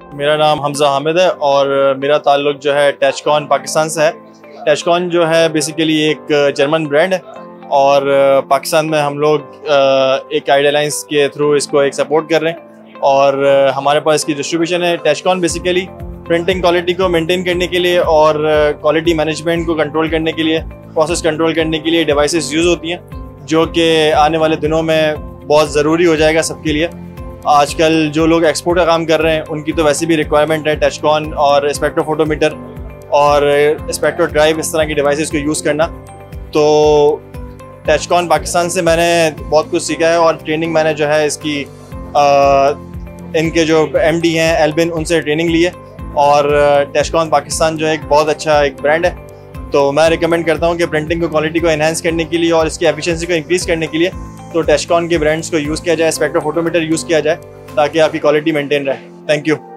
मेरा नाम हमजा हामिद है और मेरा ताल्लुक जो है टचकॉन पाकिस्तान से है। टचकॉन जो है बेसिकली एक जर्मन ब्रांड है और पाकिस्तान में हम लोग एक आइडियलाइंस के थ्रू इसको एक सपोर्ट कर रहे हैं और हमारे पास इसकी डिस्ट्रीब्यूशन है। टचकॉन बेसिकली प्रिंटिंग क्वालिटी को मेंटेन करने के लिए और क्वालिटी मैनेजमेंट को कंट्रोल करने के लिए, प्रोसेस कंट्रोल करने के लिए डिवाइसेस यूज़ होती हैं, जो कि आने वाले दिनों में बहुत ज़रूरी हो जाएगा सबके लिए। आजकल जो लोग एक्सपोर्ट का काम कर रहे हैं उनकी तो वैसे भी रिक्वायरमेंट है टचकॉन और स्पेक्ट्रोफोटोमीटर और स्पेक्ट्रो ड्राइव, इस तरह की डिवाइसेस को यूज़ करना। तो टचकॉन पाकिस्तान से मैंने बहुत कुछ सीखा है और ट्रेनिंग मैंने जो है इसकी इनके जो MD हैं एल्बिन, उनसे ट्रेनिंग ली है और टचकॉन पाकिस्तान जो है एक बहुत अच्छा एक ब्रांड है। तो मैं रिकमेंड करता हूँ कि प्रिंटिंग को क्वालिटी को एनहांस करने के लिए और इसकी एफिशिएंसी को इंक्रीज़ करने के लिए तो टचकॉन के ब्रांड्स को यूज़ किया जाए, स्पेक्ट्रोफोटोमीटर यूज़ किया जाए ताकि आपकी क्वालिटी मेंटेन रहे। Thank you.